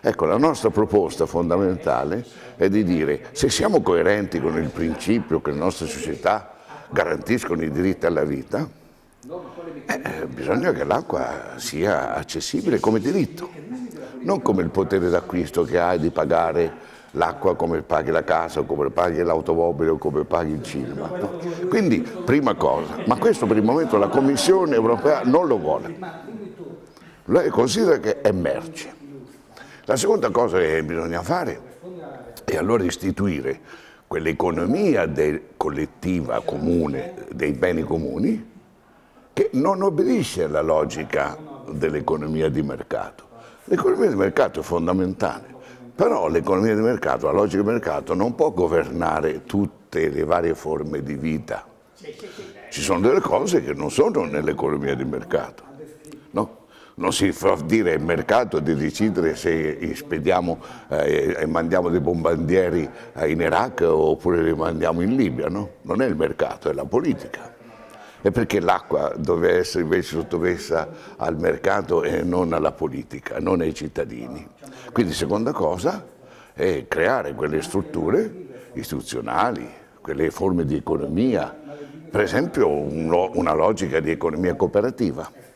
Ecco, la nostra proposta fondamentale è di dire, se siamo coerenti con il principio che le nostre società garantiscono i diritti alla vita, bisogna che l'acqua sia accessibile come diritto, non come il potere d'acquisto che hai di pagare l'acqua come paghi la casa, come paghi l'automobile o come paghi il cinema. No? Quindi, prima cosa, ma questo per il momento la Commissione europea non lo vuole. Lei considera che è merce. La seconda cosa che bisogna fare è allora istituire quell'economia collettiva comune dei beni comuni che non obbedisce alla logica dell'economia di mercato. L'economia di mercato è fondamentale, però l'economia di mercato, la logica di mercato non può governare tutte le varie forme di vita. Ci sono delle cose che non sono nell'economia di mercato, no? Non si fa dire al mercato di decidere se spediamo e mandiamo dei bombardieri in Iraq oppure li mandiamo in Libia, no? Non è il mercato, è la politica. E perché l'acqua deve essere invece sottomessa al mercato e non alla politica, non ai cittadini. Quindi seconda cosa è creare quelle strutture istituzionali, quelle forme di economia, per esempio una logica di economia cooperativa.